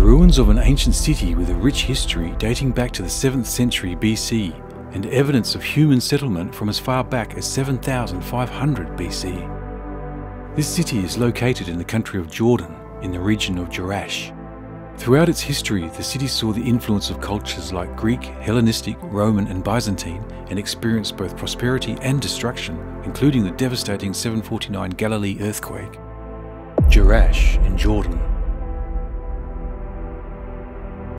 ruins of an ancient city with a rich history dating back to the 7th century BC and evidence of human settlement from as far back as 7500 BC. This city is located in the country of Jordan, in the region of Jerash. Throughout its history, the city saw the influence of cultures like Greek, Hellenistic, Roman and Byzantine, and experienced both prosperity and destruction, including the devastating 749 Galilee earthquake. Jerash in Jordan.